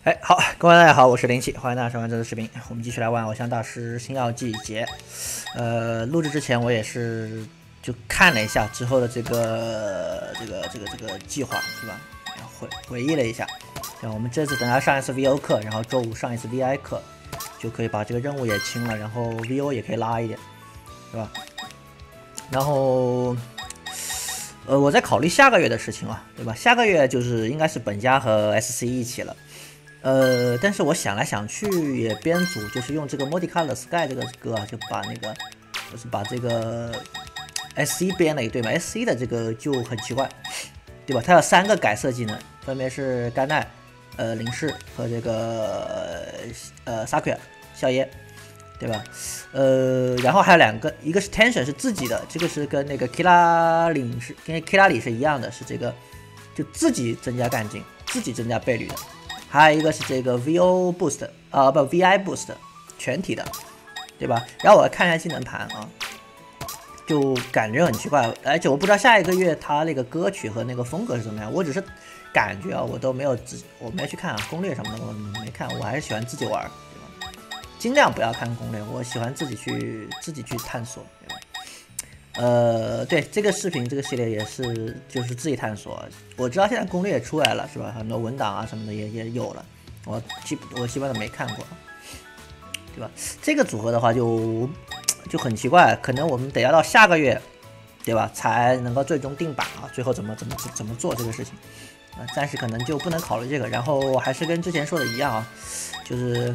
哎，好，各位大家好，我是林奇，欢迎大家收看这次视频。我们继续来玩《偶像大师星耀季节》。录制之前我也是就看了一下之后的这个计划，是吧？回忆了一下。然后我们这次等他上一次 VO 课，然后周五上一次 VI 课，就可以把这个任务也清了，然后 VO 也可以拉一点，是吧？然后我在考虑下个月的事情啊，对吧？下个月就是应该是本家和 SC 一起了。但是我想来想去也编组，就是用这个 Multicolor Sky 这个歌啊，就把这个 SC 编了一对嘛。SC 的这个就很奇怪，对吧？它有3个改色技能，分别是甘奈、林氏和这个Sakuya 笑耶，对吧？然后还有2个，一个是 Tension 是自己的，这个是跟那个 Kira 里是一样的，是这个就自己增加干劲，自己增加倍率的。还有一个是这个 VO Boost VI Boost 全体的，对吧？然后我看一下技能盘啊，就感觉很奇怪，而且我不知道下一个月它那个歌曲和那个风格是怎么样，我只是感觉啊，我没有去看攻略什么的，我没看，我还是喜欢自己玩，对吧？尽量不要看攻略，我喜欢自己去探索，对吧？对，这个视频这个系列也是就是自己探索。我知道现在攻略也出来了，是吧？很多文档啊什么的也有了，我基本都没看过，对吧？这个组合的话就很奇怪，可能我们得要到下个月，对吧？才能够最终定版啊，最后怎么做这个事情啊？暂时可能就不能考虑这个。然后还是跟之前说的一样啊，就是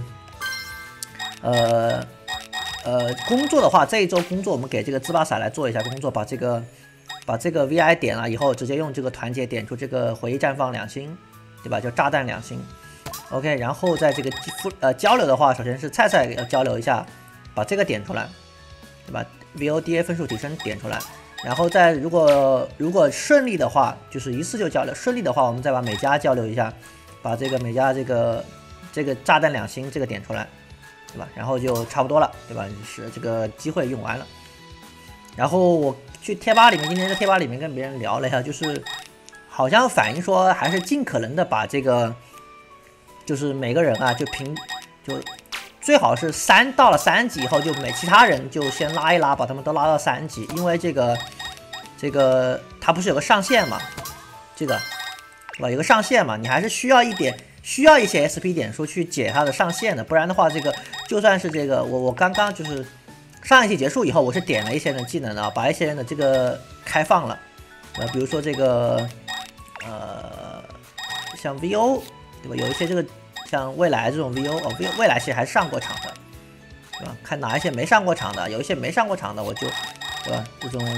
工作的话，这一周工作我们给这个自巴伞来做一下工作，把这个 VI 点了以后，直接用这个团结点出这个回忆绽放2星，对吧？叫炸弹2星。OK， 然后在这个交流的话，首先是菜要交流一下，把这个点出来，对吧 ？VODA 分数提升点出来，然后再如果顺利的话，就是一次就交流；顺利的话，我们再把美加交流一下，把这个美加这个炸弹2星这个点出来。对吧？然后就差不多了，对吧？是这个机会用完了。然后我去贴吧里面，今天在贴吧里面跟别人聊了一下，就是好像反映说还是尽可能的把这个，就是每个人啊，就最好是到了3级以后，就其他人就先拉一拉，把他们都拉到3级，因为这个它不是有个上限嘛，这个对吧？有个上限嘛，你还是需要一些 SP 点数去解它的上限的，不然的话，这个就算是这个我刚刚就是上一期结束以后，我是点了一些人的技能啊，把一些人的这个开放了，比如说这个像 VO 对吧？有一些这个像未来这种 VO 未来其实还上过场的，对吧？看哪一些没上过场的，有一些没上过场的我就对吧？这种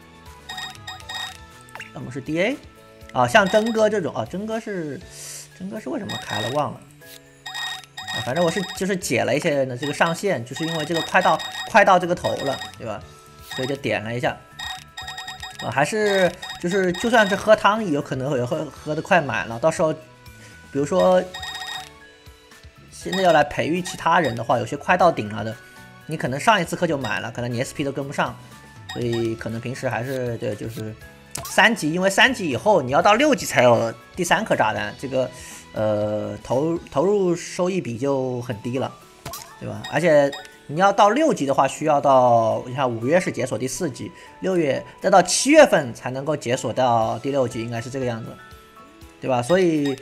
要么是 DA 啊，像真哥这种啊，真哥是为什么开了忘了啊？反正我就是解了一些人的这个上限，就是因为这个快到这个头了，对吧？所以就点了一下啊，还是就算是喝汤有可能会喝的快满了，到时候比如说现在要来培育其他人的话，有些快到顶了的，你可能上一次课就满了，可能你 SP 都跟不上，所以可能平时还是对就是3级，因为3级以后你要到6级才有第3颗炸弹，这个投入收益比就很低了，对吧？而且你要到6级的话，需要到你看5月是解锁第4级，6月再到7月份才能够解锁到第6级，应该是这个样子，对吧？所以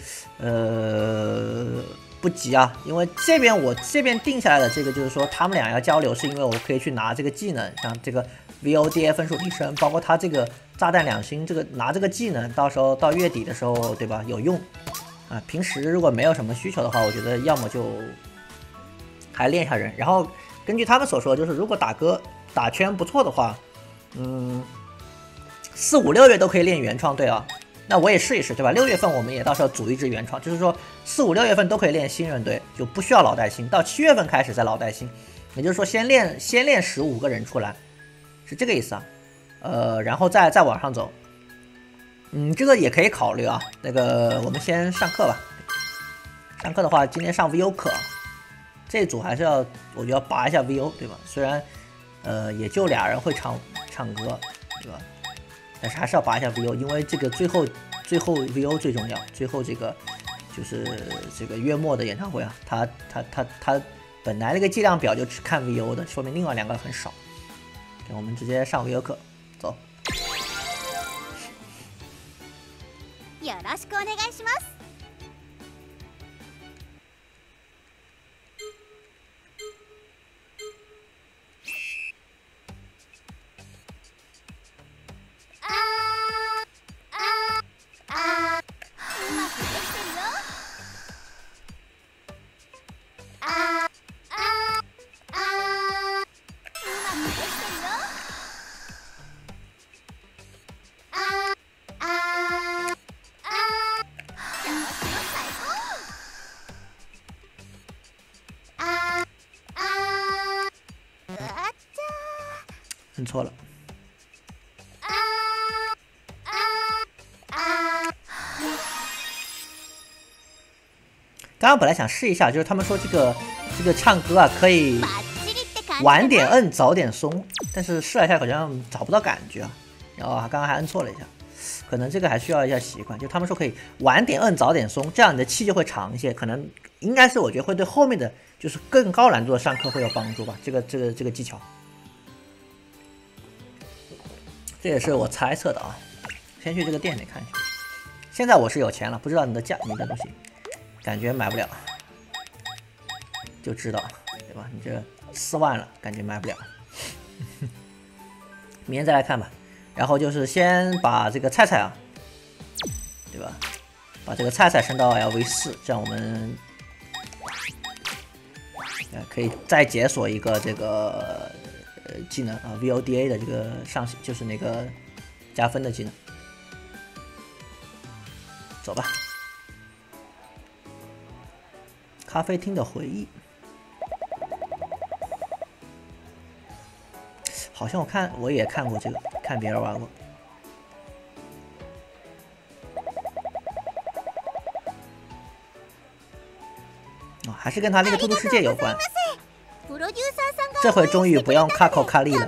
不急啊，因为我这边定下来的这个就是说他们俩要交流，是因为我可以去拿这个技能，像这个 VODA 分数提升，包括他这个炸弹2星，这个拿这个技能，到时候到月底的时候，对吧？有用啊。平时如果没有什么需求的话，我觉得要么就还练一下人。然后根据他们所说，就是如果打圈不错的话，4、5、6月都可以练原创队啊。那我也试一试，对吧？6月份我们也到时候组一支原创，就是说4、5、6月份都可以练新人队，就不需要老带新，到7月份开始再老带新，也就是说先练15个人出来，是这个意思啊。然后再往上走，这个也可以考虑啊。那个我们先上课吧。上课的话，今天上 VO 课，这组还是我就要拔一下 VO， 对吧？虽然也就2人会唱歌，对吧？但是还是要拔一下 VO， 因为这个最后 VO 最重要，最后这个就是这个月末的演唱会啊，他本来那个计量表就只看 VO 的，说明另外2个很少。对，我们直接上 VO 课，走。 よろしくお願いします。 认错了。刚刚本来想试一下，就是他们说这个唱歌啊可以晚点摁早点松，但是试了一下好像找不到感觉啊，然后刚刚还摁错了一下，可能这个还需要一下习惯。就他们说可以晚点摁早点松，这样你的气就会长一些，可能应该是我觉得会对后面的就是更高难度的上课会有帮助吧，这个技巧。这也是我猜测的啊，先去这个店里看一下。现在我是有钱了，不知道你的东西，感觉买不了，就知道对吧？你这4万了，感觉买不了。明天再来看吧。然后就是先把这个菜菜啊，对吧？把这个菜菜升到 LV4，这样我们可以再解锁一个这个技能啊 ，VODA 的这个上限，就是那个加分的技能。走吧。咖啡厅的回忆，好像我也看过这个，看别人玩过。哦，还是跟他那个兔兔世界有关。这回终于不用卡口卡利了。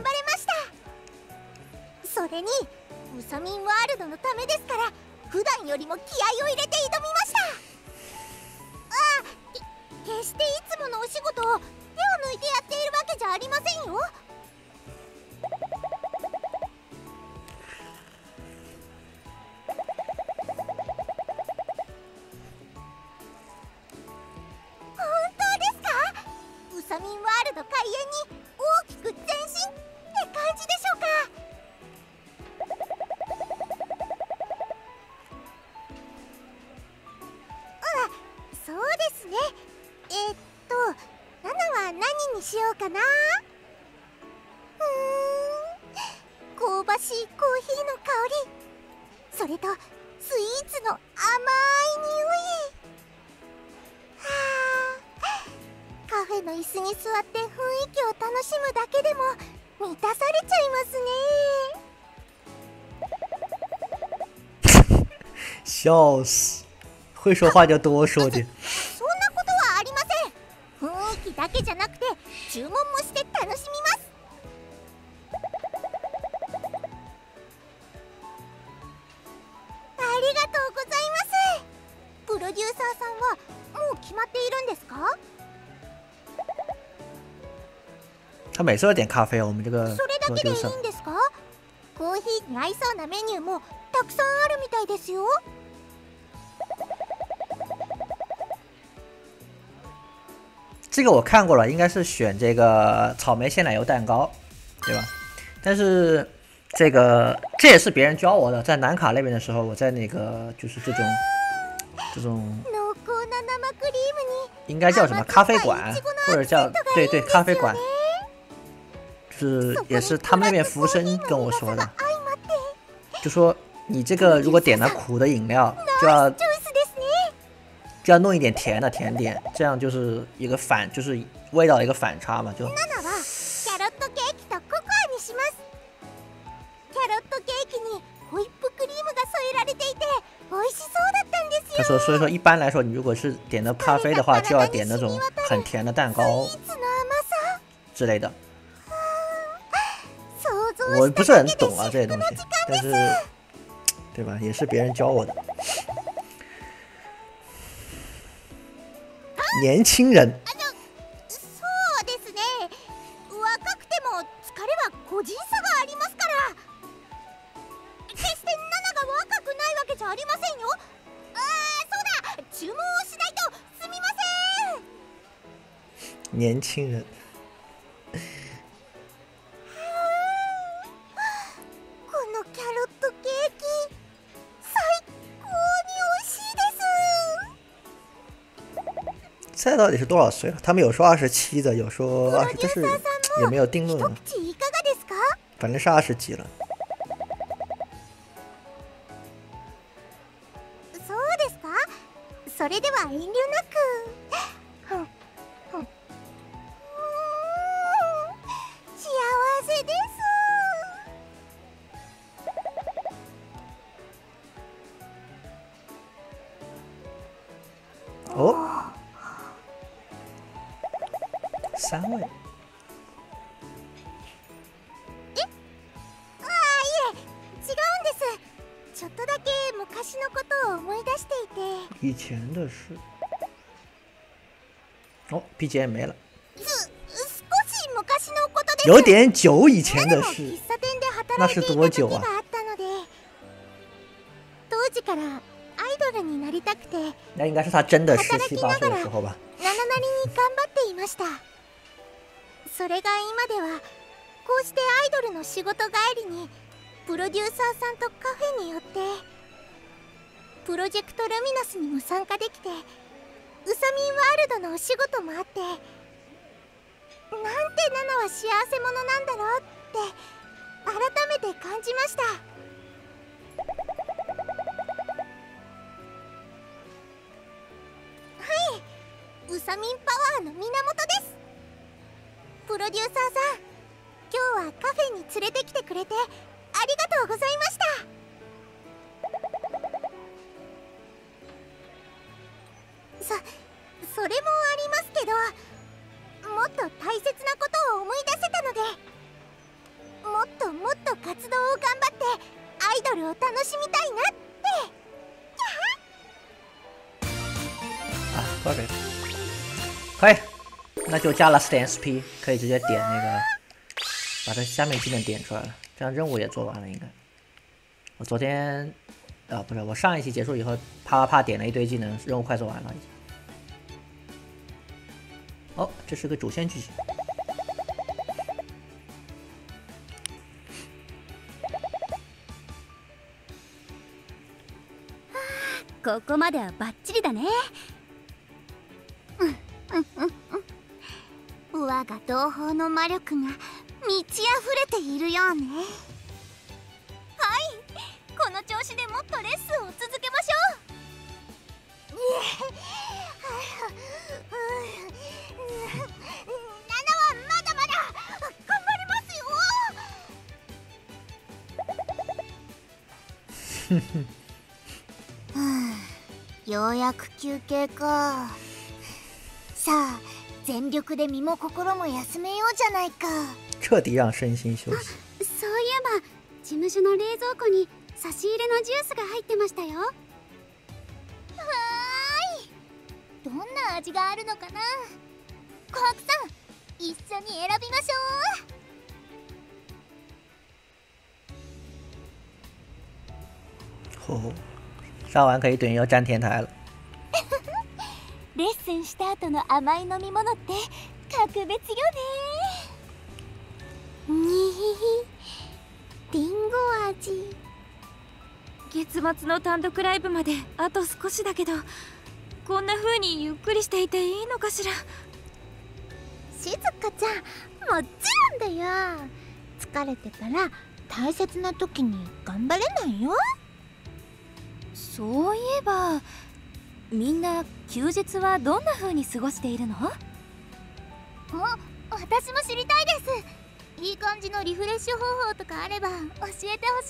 それにウサミンワールドのためですから、普段よりも気合を入れて挑みました。決していつものお仕事を手を抜いてやっているわけじゃありませんよ。本当ですか？ウサミンワールド開園に大きく前進って感じでしょうか？そうですね。7は何にしようかな。香ばしいコーヒーの香り、それとスイーツの甘い匂い。カフェの椅子に座って雰囲気を楽しむだけでも満たされちゃいますね。 笑死！会说话就多说点。 そんなことはありません。雰囲気だけじゃなくて注文もして楽しみます。ありがとうございます。プロデューサーさんはもう決まっているんですか？ 他每次都点咖啡哦，我们这个それだけでいいんですか？コーヒーに合いそうなメニューもたくさんあるみたいですよ。 这个我看过了，应该是选这个草莓鲜奶油蛋糕，对吧？但是这也是别人教我的，在南卡那边的时候，我在那个就是这种应该叫什么咖啡馆，或者叫对咖啡馆，就是也是他们那边服务生跟我说的，就说你这个如果点了苦的饮料，就要弄一点甜的甜点，这样就是一个就是味道的一个反差嘛。就他说，所以说一般来说，你如果是点的咖啡的话，就要点那种很甜的蛋糕之类的。我不是很懂啊这些东西，但是对吧，也是别人教我的。 年轻人。 そうですね。若くても疲れは個人差がありますから。決してナナが若くないわけじゃありませんよ。そうだ、注文をしないとすみません。 年轻人。 このキャロットケーキ最高に美味しいです。 现在到底是多少岁了？他们有说27的，有说20，这是有没有定论呢？ 一口いかがですか？ 反正是20几了。 そうですか？それでは遠慮なく。幸せです。 哦，3位。 いえ、違うんです。ちょっとだけ昔のことを思い出していて。 以前的事。哦，BGM 没了。 少し昔のことです。 有点久以前的事。 喫茶店で那是働いてい多久啊？ た時があったので、当時からアイドルになりたくて。 那应该是他真的17、18岁的时候吧。 なななりに頑張っていました。それが今ではこうしてアイドルの仕事帰りにプロデューサーさんとカフェに寄ってプロジェクトルミナスにも参加できて、ウサミンワールドのお仕事もあって、なんてナナは幸せ者なんだろうって改めて感じました。ウサミンパワーの源です。プロデューサーさん、今日はカフェに連れてきてくれてありがとうございました。それもありますけど、もっと大切なことを思い出せたので、もっともっと活動を頑張ってアイドルを楽しみたいなって。 啊，多少个？可以，那就加了4.SP，可以直接点那个，把这下面技能点出来了，这样任务也做完了应该。我昨天，不是，我上一期结束以后，啪点了一堆技能，任务快做完了已经。哦，这是个主线剧情。 ここまではバッチリだね。我が同胞の魔力が満ち溢れているようね。はい、この調子でもっとレッスンを続けましょう。7はまだまだ頑張りますよ。ようやく休憩か。さあ、全力で身も心も休めようじゃないか。 彻底让身心休息。 そういえば事務所の冷蔵庫に差し入れのジュースが入ってましたよ。はーい、どんな味があるのかな。コハクさん、一緒に選びましょう。 哦，上完可以等于要占天台了。 レッスンした後の甘い飲み物って格別よね。リンゴ味。 月末の単独ライブまであと少しだけど、こんな風にゆっくりしていていいのかしら。 しずかちゃん、もちろんだよ。疲れてたら大切な時に頑張れないよ。 そういえばみんな休日はどんな風に過ごしているの？ 私も知りたいです。いい感じのリフレッシュ方法とかあれば教えてほしい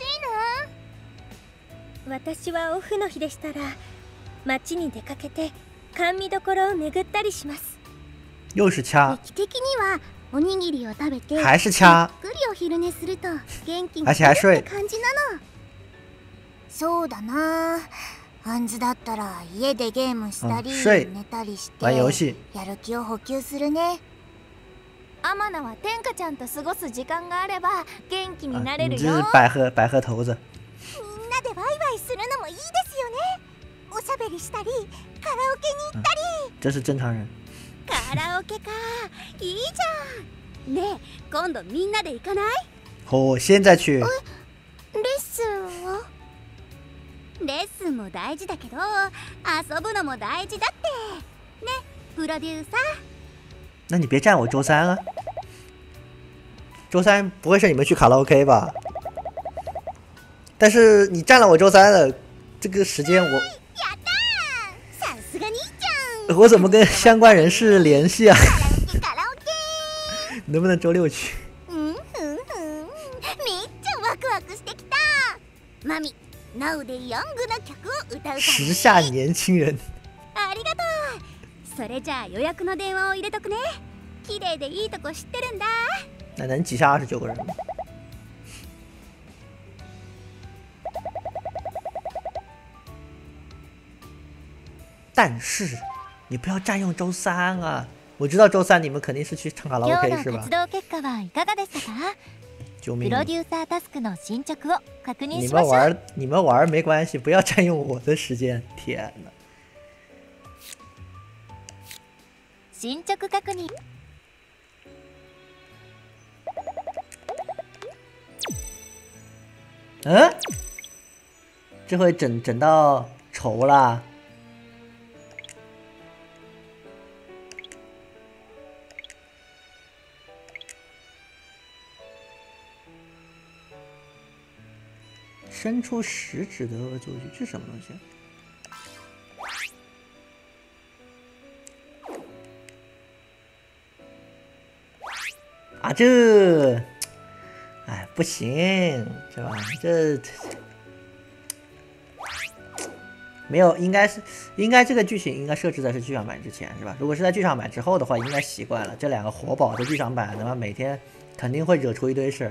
な。 私はオフの日でしたら街に出かけて甘味どころを巡ったりします。 又是掐， 劇的にはおにぎりを食べて还是掐， ゆっくりお昼寝すると元気に而且还睡なるって感じなの。そうだな。 あんずだったら家でゲームしたり睡寝たりして玩遊戏。 やる気を補給するね。 アマナは天下ちゃんと過ごす時間があれば元気になれ你这是るよ。 百合头子。 みんなでワイワイするのもいいですよね。おしゃべりしたりカラオケに行ったり。 这是正常人。 カラオケか、いいじゃん。ねえ、今度みんなで行かない？ 哦，现在去。 レッスンは？ レッスンも大事だけど、遊ぶのも大事だってね、プロデューサー。 那你别占我周三啊！周三不会是你们去卡拉 OK 吧？但是你占了我周三的这个时间， やったー！さすが兄ちゃん。 我怎么跟相关人士联系啊？ カラオケ。 能不能周六去？ めっちゃワクワクしてきた。マミ、ナウでヤングな曲を歌うから。 时下年轻人。 ありがとう。それじゃあ予約の電話を入れとくね。綺麗でいいとこ知ってるんだ。 那能挤下29个人吗？但是你不要占用周三啊！我知道周三你们肯定是去唱卡拉今日 OK の是吧活？動結果はいかがでしたか？ 救命！ プロデューサータスクの進捗を確認你しましょう。 们玩你们玩没关系，不要占用我的时间。天哪！ 進捗確認。 嗯，这回整到愁啦。伸出食指的恶作剧，这是什么东西？啊，这，哎，不行，是吧？这没有，应该这个剧情应该设置在是剧场版之前，是吧？如果是在剧场版之后的话，应该习惯了。这两个活宝的剧场版，他妈每天肯定会惹出一堆事。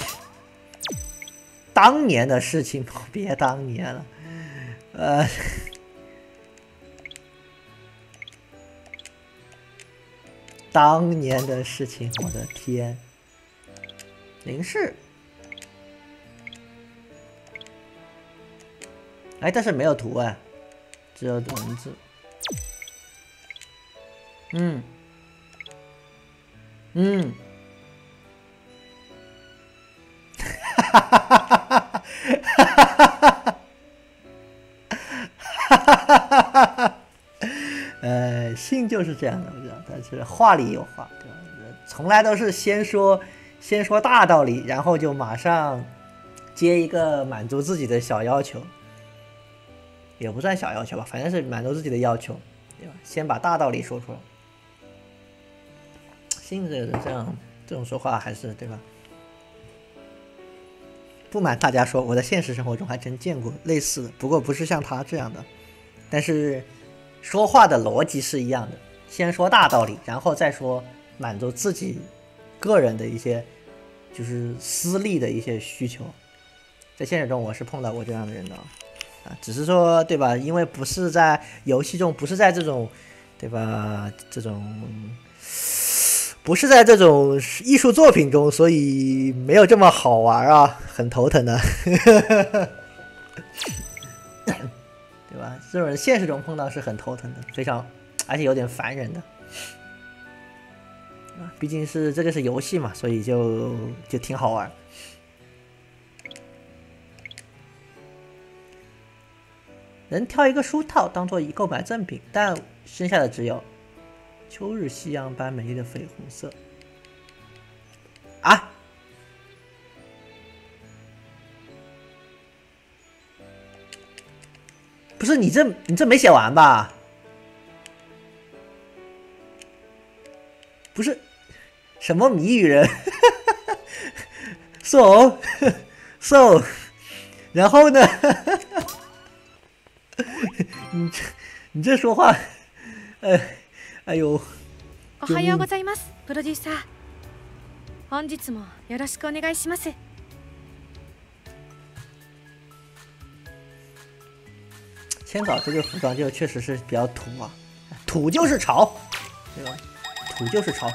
当年的事情，别当年了，当年的事情，我的天！林氏，哎，但是没有图案，只有文字。哈哈哈哈哈哈！信就是这样的，我知道，但是话里有话，对吧？从来都是先说大道理，然后就马上接一个满足自己的小要求，也不算小要求吧，反正是满足自己的要求，对吧？先把大道理说出来。信这种说话还是对吧？不瞒大家说，我在现实生活中还真见过类似的，不过不是像他这样的，但是说话的逻辑是一样的，先说大道理，然后再说满足自己个人的一些就是私利的一些需求。在现实中我是碰到过这样的人的啊，只是说对吧？因为不是在游戏中，不是在这种对吧？不是在这种艺术作品中，所以没有这么好玩啊，很头疼的，对吧？这种人现实中碰到是很头疼的，非常，而且有点烦人的。毕竟是这个是游戏嘛，所以就挺好玩。能挑一个书套当做购买赠品，但剩下的只有秋日夕阳般美丽的绯红色啊！不是你这没写完吧？不是什么谜语人，so， 然后呢？你这说话，哎呦！ おはようございます、プロデューサー。本日もよろしくお願いします。 千早这个服装就确实是比较土啊，土就是潮，对吧？土就是潮。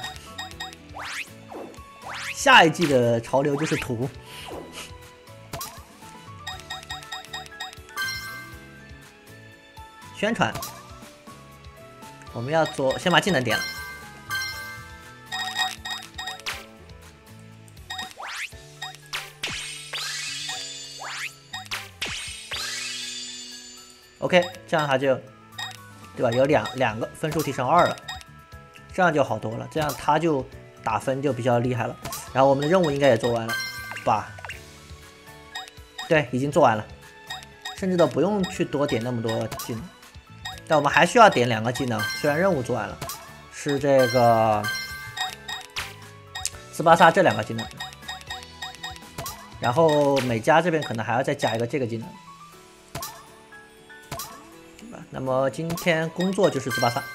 下一季的潮流就是土。宣传，我们要做，先把技能点了。OK， 这样它就，对吧？有两个分数提升2了，这样就好多了。这样它就打分就比较厉害了。然后我们的任务应该也做完了吧？对，已经做完了，甚至都不用去多点那么多技能。但我们还需要点2个技能，虽然任务做完了，是这个斯巴萨这2个技能。然后美加这边可能还要再加一个这个技能。那么今天工作就是兹巴萨，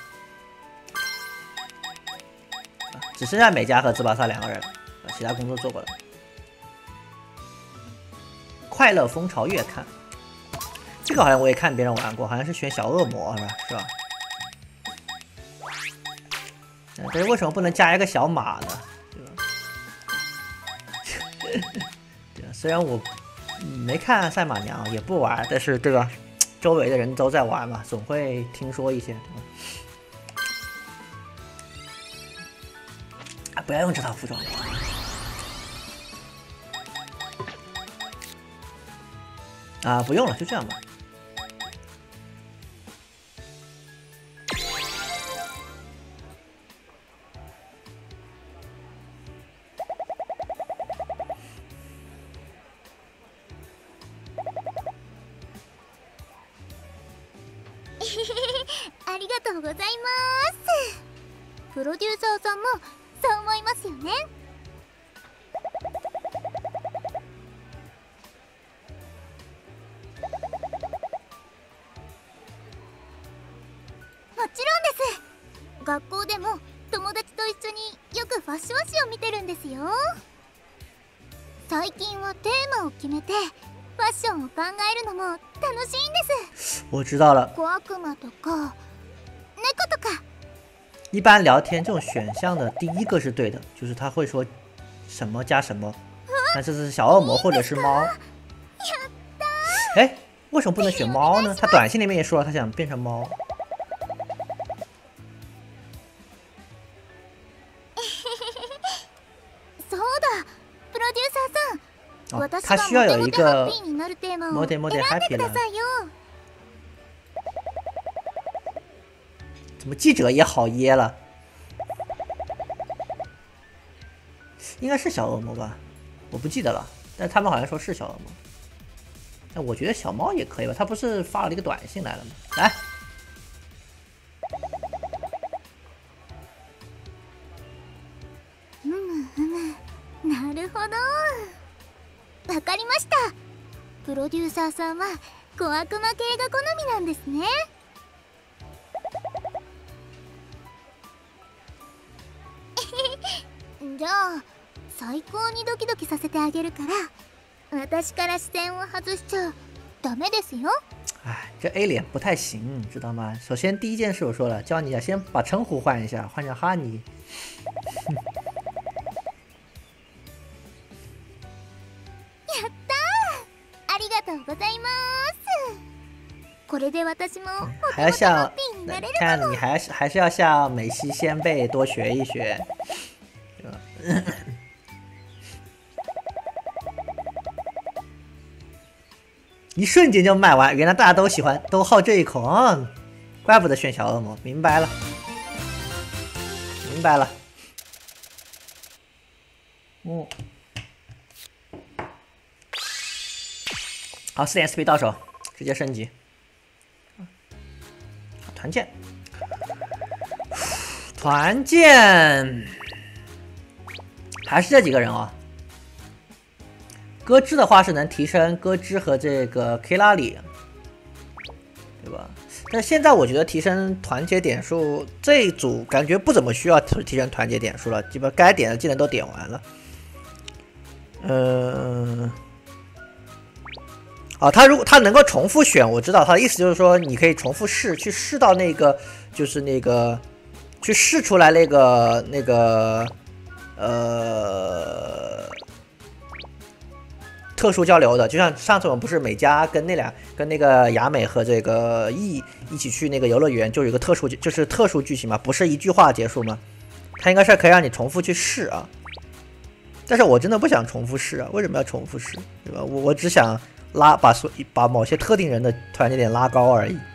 只剩下美加和兹巴萨2个人了，其他工作做过了。快乐蜂巢月刊，这个好像我也看别人玩过，好像是选小恶魔是吧？但是为什么不能加一个小马呢？对吧？对吧？虽然我没看赛马娘，也不玩，但是这个。周围的人都在玩嘛，总会听说一些。不要用这套服装。啊，不用了，就这样吧。 ありがとうございます。プロデューサーさんもそう思いますよね。もちろんです。学校でも友達と一緒によくファッション誌を見てるんですよ。最近はテーマを決めてファッションを考えるのも楽しいんです。 我知道了。 小悪魔とか猫とか。 一般聊天这种选项的第一个是对的，就是他会说什么加什么，那这是小恶魔或者是猫。哎，为什么不能选猫呢？他短信里面也说了，他想变成猫。 そうだ、プロデューサーさん。 哦，他需要有一个 Mode Happy 了。怎么记者也好噎了？应该是小恶魔吧，我不记得了。但他们好像说是小恶魔。那我觉得小猫也可以吧？他不是发了一个短信来了吗？来。 なるほど。わかりました。プロデューサーさんは小悪魔系が好みなんですね。じゃあ最高にドキドキさせてあげるから私から視線を外しちゃダメですよ。 哎，这 A 脸不太行，知道吗？首先第一件事我说了，教你先把称呼换一下，换成哈尼。 やったー！ありがとうございます。これで私も还要向看你还是要向美西先辈多学一学，对吧？一瞬间就卖完，原来大家都喜欢，都好这一口啊！怪不得选小恶魔，明白了，明白了。嗯，好，4点SP 到手，直接升级。团建，团建，还是这几个人啊、哦。歌之的话是能提升歌之和这个 K 拉里，对吧？但是现在我觉得提升团结点数这一组感觉不怎么需要提升团结点数了，基本该点的技能都点完了。 啊，他如果他能够重复选，我知道他的意思就是说，你可以重复试，去试到那个，就是那个，去试出来那个特殊交流的，就像上次我们不是美嘉跟那个雅美和这个 E 一起去那个游乐园，就有一个特殊剧情嘛，不是一句话结束吗？它应该是可以让你重复去试啊。但是我真的不想重复试啊，为什么要重复试？对吧？我只想把某些特定人的团结点拉高而已。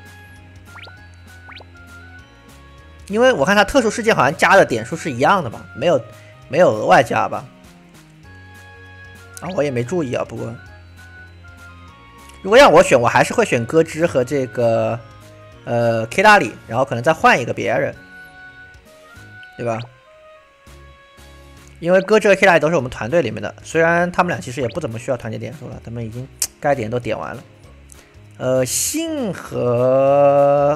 因为我看它特殊事件好像加的点数是一样的吧，没有额外加吧？啊，我也没注意啊。不过，如果让我选，我还是会选歌之和这个K 大里，然后可能再换一个别人，对吧？因为歌之和 K 大里都是我们团队里面的，虽然他们俩其实也不怎么需要团结点数了，他们已经该点都点完了。信和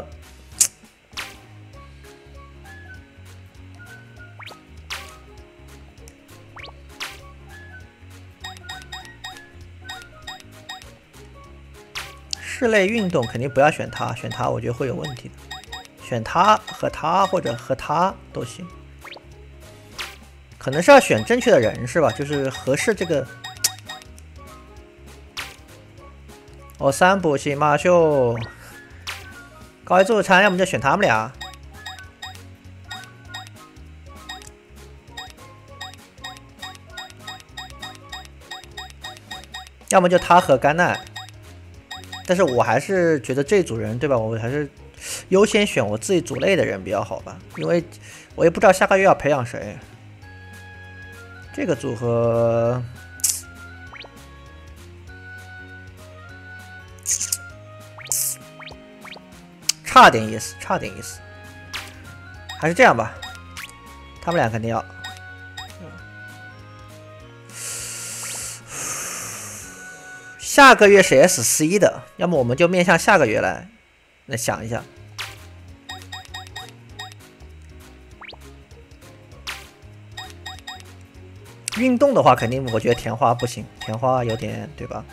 室内运动肯定不要选他，选他我觉得会有问题的。选他和他或者和他都行，可能是要选正确的人是吧？就是合适这个。哦，三浦行马秀，高一自助餐，要么就选他们俩。要么就他和甘奈。但是我还是觉得这组人对吧？我还是优先选我自己组内的人比较好吧，因为我也不知道下个月要培养谁。这个组合，差点意思，差点意思。还是这样吧，他们俩肯定要。下个月是 SC 的，要么我们就面向下个月来想一下。运动的话，肯定我觉得田花不行，田花有点对吧？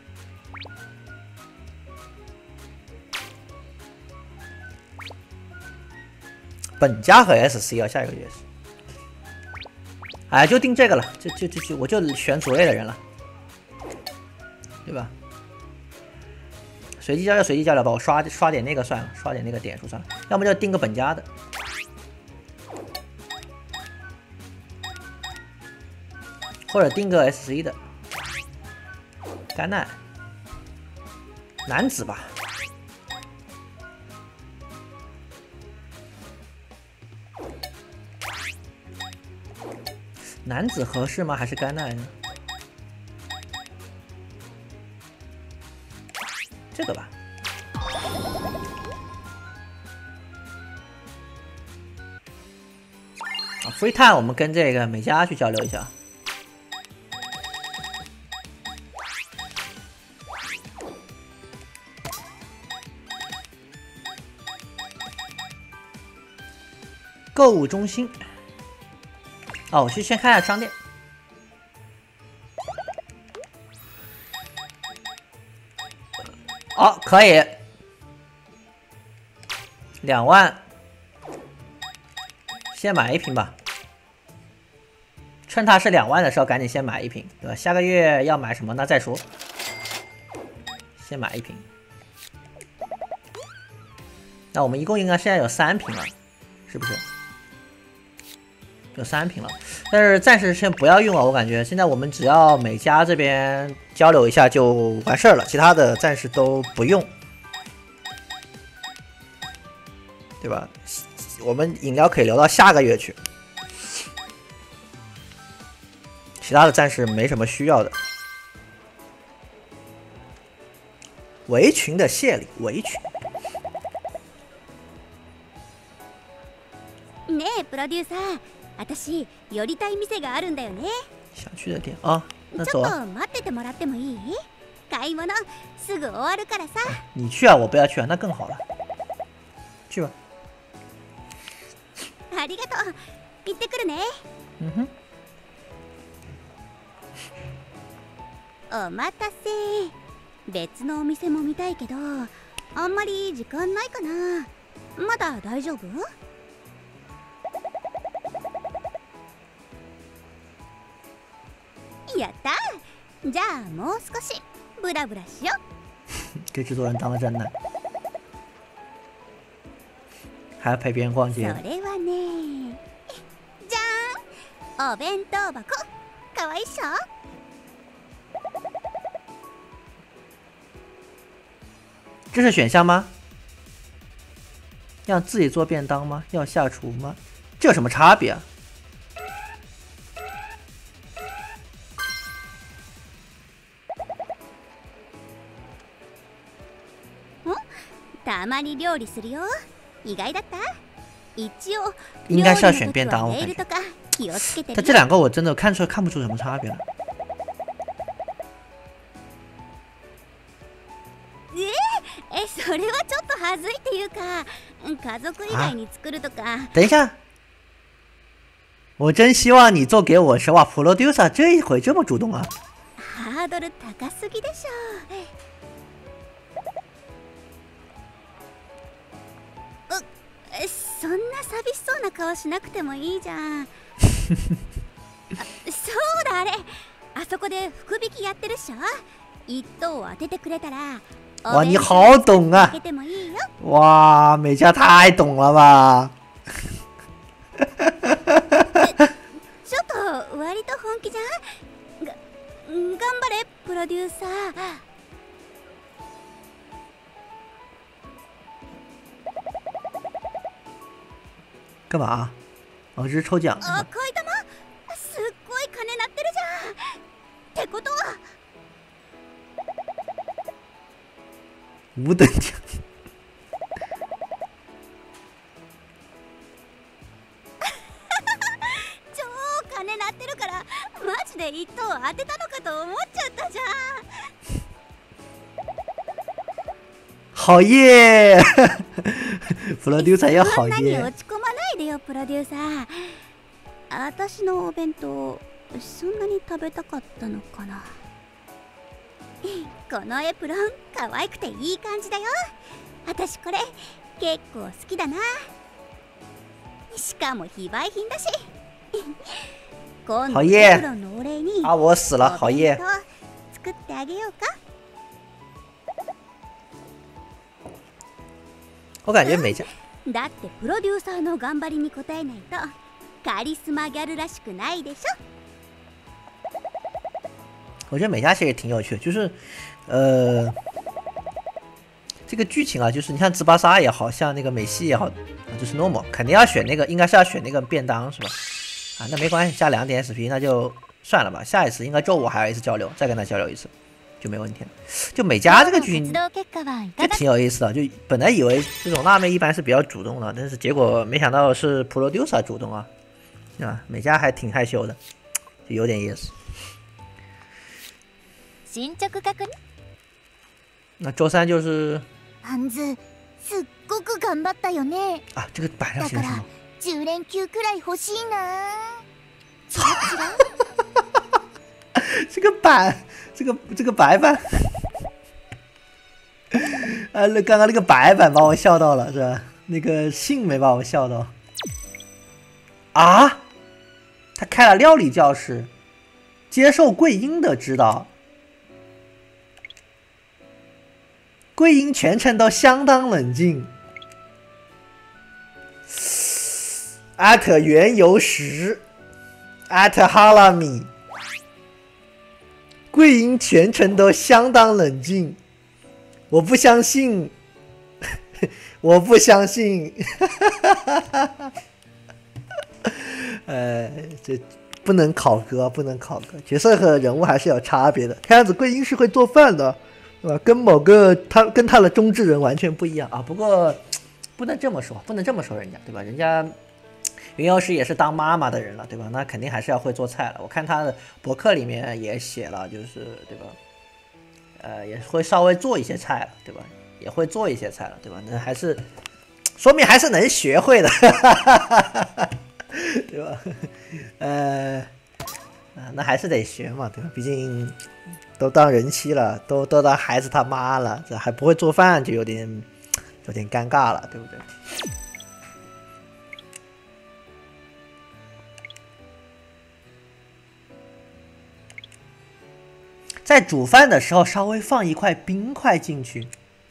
本家和 SC 啊，下一个月是。哎，就定这个了，就我就选组内的人了。对吧？随机交流，随机交流吧，我刷点那个算了，刷点那个点数算了，要么就定个本家的，或者定个 SC 的，甘奈，男子吧，男子合适吗？还是甘奈呢？这个吧，Free Time 我们跟这个美嘉去交流一下。购物中心，哦，我去先看下商店。好，可以，2万，先买一瓶吧。趁它是2万的时候，赶紧先买一瓶，对吧？下个月要买什么那再说，先买一瓶。那我们一共应该现在有3瓶了，是不是？有3瓶了，但是暂时先不要用了，我感觉现在我们只要美嘉这边交流一下就完事儿了，其他的暂时都不用，对吧？我们饮料可以留到下个月去，其他的暂时没什么需要的。围裙的谢礼，围裙。 ねえプロデューサー、私寄りたい店があるんだよね。 想去的店啊，那走啊。 ちょっと待っててもらってもいい？買い物すぐ終わるからさ。 你去啊，我不要去啊，那更好了。去吧。 ありがとう。行ってくるね。 嗯哼。 お待たせ。 別のお店も見たいけど、あんまり時間ないかな。まだ大丈夫？やったー。じゃあもう少しブラブラしよう。 给制作人当了真的，还要陪别人逛街。 それはね、じゃーん、お弁当箱、かわいいっしょ。 这是选项吗？要自己做便当吗？要下厨吗？这有什么差别啊？ たまに料理するよ。意外だった？一応应该是要选便当，我感觉。 料理の時はメールとか気をつけて但这两个我真的看不出什么差别来。 それはちょっとはずいっていうか、家族以外に作るとか。 等一下，我真希望你做给我吃。哇，producer 这一回这么主动啊！ ハードル高すぎでしょ。そんな寂しそうな顔しなくてもいいじゃん。そうだ、あそこで福引きやってるっしょ。一等当ててくれたら。 哇，你好懂啊！哇，美嘉太懂了吧！ ちょっと割と本気じゃん。頑張れプロデューサー。 干嘛？哦，这是抽奖。 赤い玉？すっごい金鳴ってるじゃん。ってことは。 五等奖。 超金鳴ってるから、マジで一等当てたのかと思っちゃったじゃん。 好耶！プロデューサーや好そんなに耶。 落ち込まないでよプロデューサー。私のお弁当そんなに食べたかったのかな。このエプロン可愛くていい感じだよ。私これ結構好きだな。しかも非売品だし。今度エプロンのお礼に啊，我死了，好耶！ 作ってあげようか。 我感觉美嘉。 だってプロデューサーの頑張りに応えないとカリスマギャルらしくないでしょ。 我觉得美嘉其实也挺有趣的，就是，这个剧情啊，就是你看兹巴莎也好像那个美系也好，就是 normal， 肯定要选那个，应该是要选那个便当是吧？啊，那没关系，下2点 SP 那就算了吧，下一次应该周5还有一次交流，再跟他交流一次就没问题了。就美嘉这个剧情就挺有意思的，就本来以为这种辣妹一般是比较主动的，但是结果没想到是 producer 主动啊，美嘉还挺害羞的，就有点意思。 進捗確認。 那周3就是。 ハンズ、すっごく頑張ったよね。 啊，这个板上写的什么 ？10連休くらい欲しいな。 这个板，这个白板，那刚刚那个白板把我笑到了，是吧？那个信没把我笑到。啊，他开了料理教室，接受桂英的指导。桂英全程都相当冷静。原油石哈拉米，桂英全程都相当冷静。我不相信，我不相信。这不能考核，不能考核，角色和人物还是有差别的。看样子桂英是会做饭的。对吧？跟某个跟他的中之人完全不一样啊！不过不能这么说，不能这么说人家，对吧？人家云游师也是当妈妈的人了，对吧？那肯定还是要会做菜了。我看他的博客里面也写了，就是对吧？也会稍微做一些菜了，对吧？也会做一些菜了，对吧？那还是说明还是能学会的，对吧？那还是得学嘛，对吧？毕竟。 都当人妻了，都当孩子他妈了，这还不会做饭，就有点尴尬了，对不对？在煮饭的时候稍微放一块冰块进去，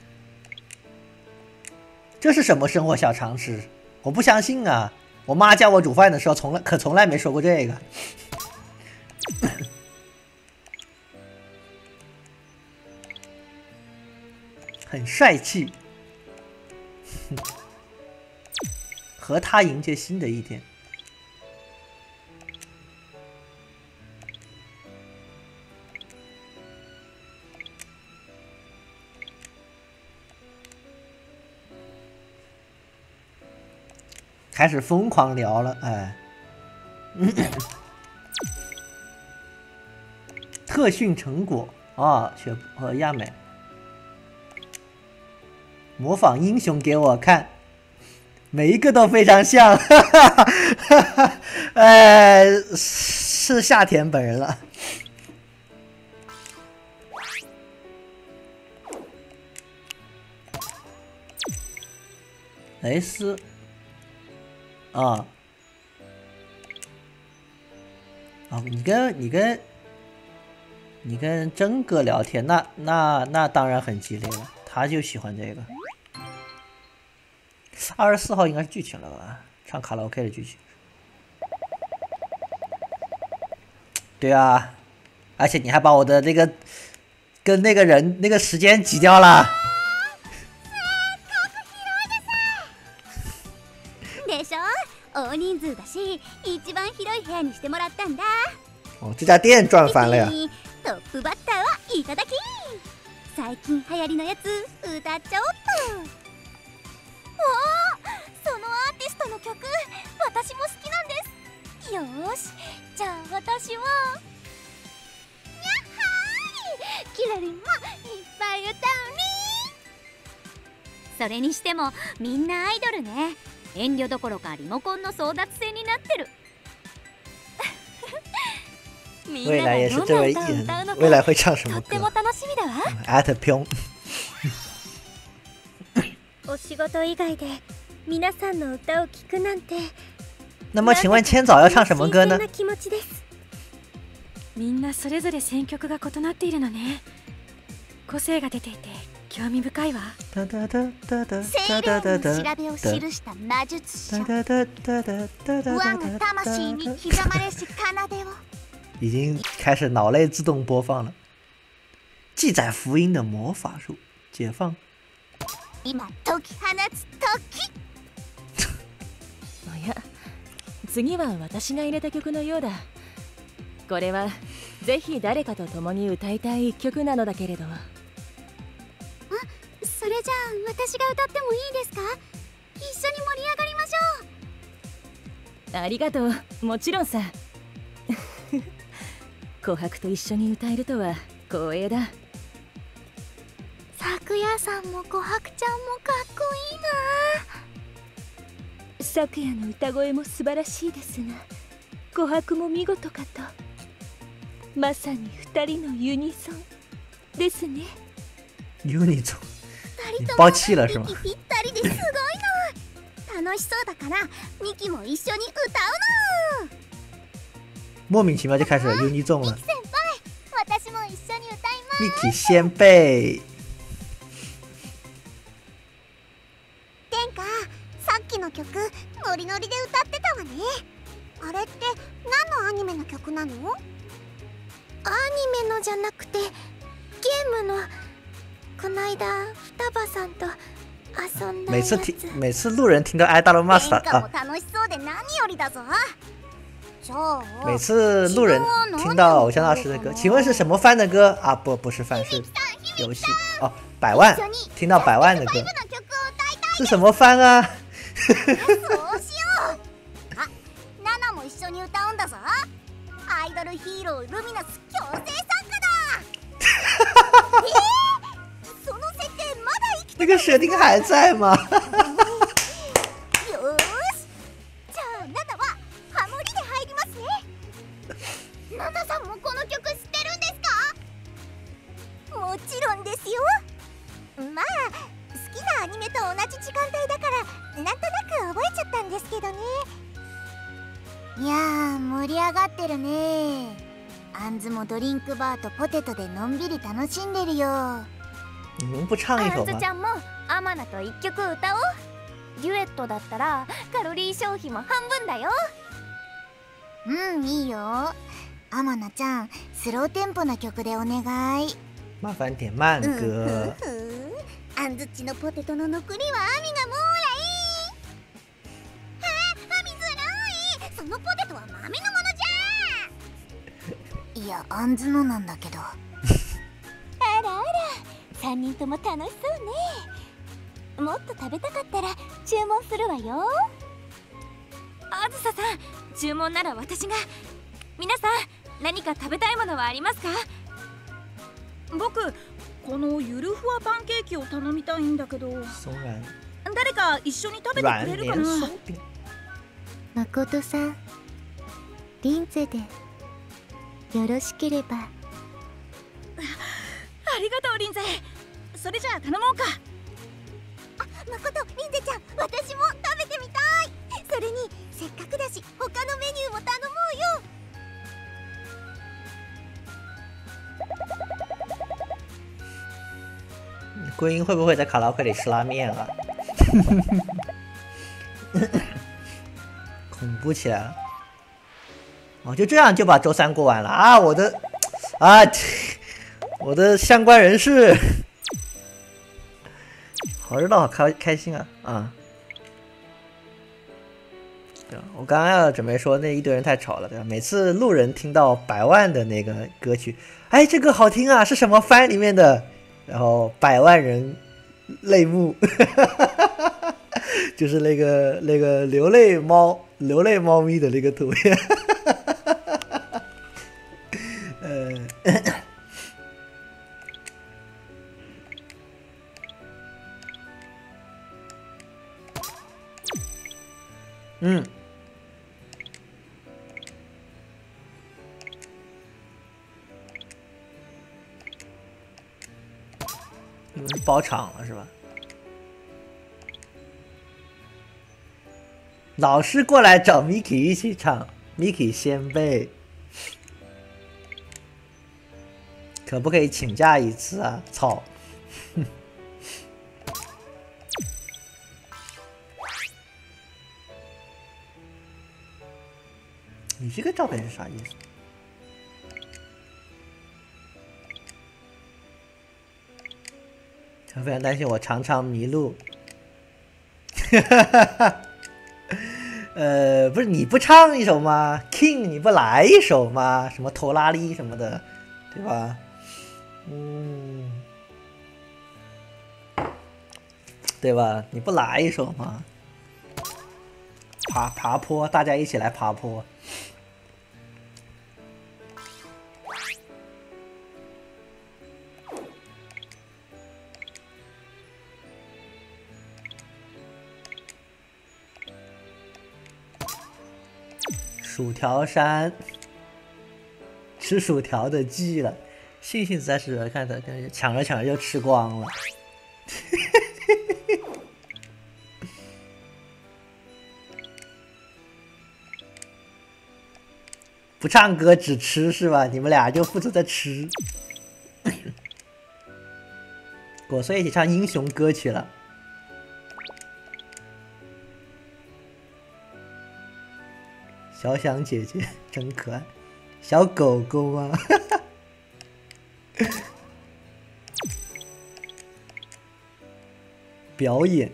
这是什么生活小常识？我不相信啊！我妈教我煮饭的时候从来没说过这个。很帅气，和他迎接新的一天。开始疯狂聊了，哎，特训成果啊，亚美。模仿英雄给我看，每一个都非常像，哈哈哈哈，是夏田本人了。雷斯，啊，哦，你跟真哥聊天，那当然很激烈了，他就喜欢这个。24号应该是剧情了吧？唱卡拉 OK 的剧情。对啊，而且你还把我的那个跟那个人那个时间挤掉了。 でしょ？大人数だし、一番広い部屋にしてもらったんだ。 哦，这家店赚翻了呀！ トップバッターはいただき。最近流行りのやつ歌っちゃおっと。 そのアーティストの曲、私も好きなんです。よーし、じゃあ私はにゃっはーい、キラリンもいっぱい歌うね。 それにしてもみんなアイドルね。遠慮どころかリモコンの争奪戦になってる。 未来也是这位艺人，未来会唱什么歌？艾特飘。 お仕事以外で皆さんの歌を聴くなんて。 那么请问千早要唱什么歌呢？ みんなそれぞれ選曲が異なっているのね。個性が出ていて興味深いわ。 清涼の調べを記した魔術師。我が魂に刻まれし奏でを。 已经开始脑内自动播放了。记载福音的魔法术，解放。 今解き放つ時。 おや、次は私が入れた曲のようだ。これはぜひ誰かと共に歌いたい一曲なのだけれど。 それじゃあ私が歌ってもいいですか？一緒に盛り上がりましょう。 ありがとう、もちろんさ。琥珀と一緒に歌えるとは光栄だ。 咲夜さんも琥珀ちゃんもかっこいいな。 咲夜の歌声も素晴らしいですが、琥珀も見事かと。まさに2人のユニソンですね。 ユニソン。 2人とも息ぴったりですごいな。楽しそうだからミキも一緒に歌うの。 莫名其妙就开始ユニゾン了。 ミキ先輩、私も一緒に歌います。 ミキ先輩。 天下、さっきの曲ノリノリで歌ってたわね。あれって何のアニメの曲なの？アニメのじゃなくてゲームの。この間双葉さんと遊んだやつ。 每次路人听到爱大陆 Master 啊，楽しそうで何よりだぞ。 每次路人听到偶像大师的歌，请问是什么番的歌啊？不是番，是游戏哦。百万，听到百万的歌，是什么番啊？ そうしよう。あ、ナナも一緒に歌うんだぞ。アイドルヒーロールミナス強制参加だ。その設定まだ生きてる。 那个设定还在吗？ よーし。じゃあナナはハモリで入りますね。ナナさんもこの曲知ってるんですか？ もちろんですよ。まあ好きなアニメと同じ時間帯だからなんとなく覚えちゃったんですけどね。いやー盛り上がってるね。アンズもドリンクバーとポテトでのんびり楽しんでるよ。 你们不唱一首吗あんずち？ゃんもアマナと一曲歌おう。デュエットだったらカロリー消費も半分だよ。 うんいいよ。アマナちゃんスローテンポな曲でお願い。 麻烦点慢歌。 あんずっちのポテトの残りはアミがもーらい。アミずるい。そのポテトは豆のものじゃ。いやあんずのなんだけど。あらあら3人とも楽しそうね。もっと食べたかったら注文するわよ。 あずささん、注文なら私が。皆さん何か食べたいものはありますか？ 僕このゆるふわパンケーキを頼みたいんだけど、 松软誰か一緒に食べてくれるか软な？ 莲松饼。 誠さん、リンゼでよろしければ。 ありがとうリンゼ。それじゃあ頼もうか。 誠、リンゼちゃん、私も食べてみたい。それにせっかくだし他のメニューも頼もうよ。 桂英会不会在卡拉 OK 里吃拉面啊？恐怖起来了！哦，就这样就把周3过完了啊！我的相关人士，好热闹，好开心啊！啊！对吧？我刚刚要准备说那一堆人太吵了，对吧？每次路人听到100万的那个歌曲，哎，这个好听啊，是什么番里面的？然后100万人泪目，就是那个流泪猫咪的那个图片。嗯。你们是包场了是吧？老师过来找 Miki 一起唱 ，Miki 先辈，可不可以请假一次啊？操！你这个照片是啥意思？他非常担心我常常迷路。不是你不唱一首吗 ？King 你不来一首吗？什么头拉力什么的，对吧？对吧？你不来一首吗？爬坡，大家一起来爬坡。薯条山，吃薯条的记了，幸幸实在是看他抢着就吃光了。不唱歌只吃是吧？你们俩就负责在吃。果碎一起唱英雄歌曲了。小想姐姐真可爱，小狗狗啊！表演。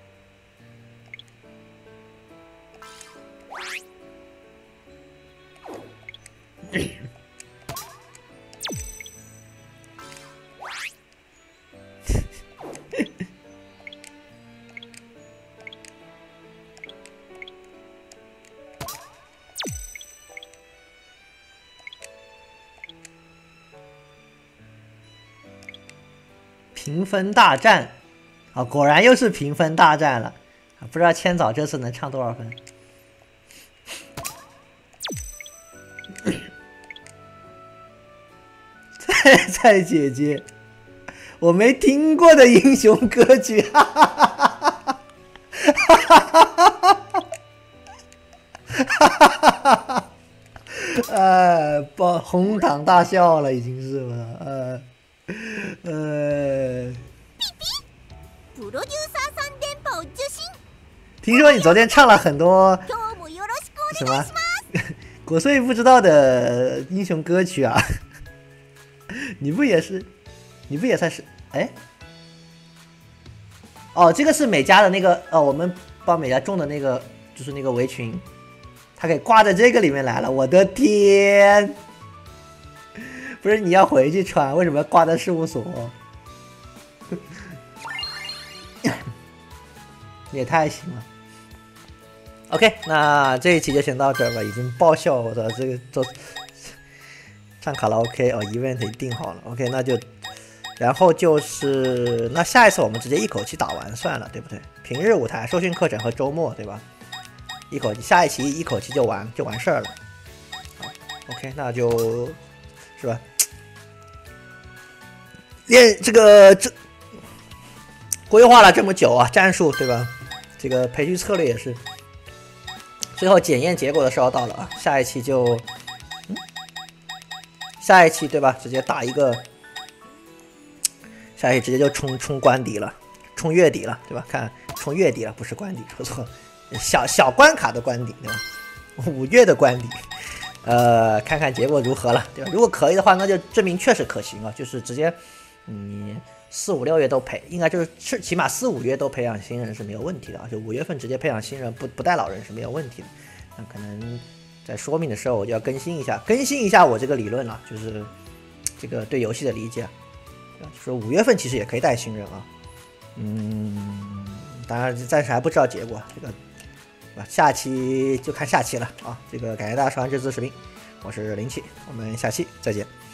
评分大战啊，果然又是评分大战了啊！不知道千早这次能唱多少分？菜姐姐， 我没听过的英雄歌曲，哈哈哈哈哈哈哈！哄堂大笑了，已经是吧？ プロデューサーさん電波を受信。 听说你昨天唱了很多什么国粹不知道的英雄歌曲啊？你不也算是？哎，哦，这个是美嘉的那个我们帮美嘉种的那个，就是那个围裙，他给挂在这个里面来了。我的天！不是你要回去穿，为什么要挂在事务所？也太行了。OK， 那这一期就先到这儿吧，已经爆笑我的这个做唱卡拉 OK event 已定好了。OK， 那就然后就是那下一次我们直接一口气打完算了，对不对？平日舞台、受训课程和周末，对吧？下一期一口气就完事儿了。好 ，OK， 那就是吧？这规划了这么久啊，战术对吧？这个培训策略也是，最后检验结果的时候到了啊！下一期对吧？直接打一个，下一期直接就冲关底了，冲月底了，对吧？看冲月底了，不是关底，说错，小关卡的关底，对吧？5月的关底，看看结果如何了，对吧？如果可以的话，那就证明确实可行啊，就是直接你4、5、6月都培，应该就是起码4、5月都培养新人是没有问题的啊，就5月份直接培养新人不带老人是没有问题的。那可能在说明的时候我就要更新一下我这个理论了，就是这个对游戏的理解，就是5月份其实也可以带新人啊。当然暂时还不知道结果，这个下期就看下期了啊。这个感谢大家收看这次视频，我是林奇，我们下期再见。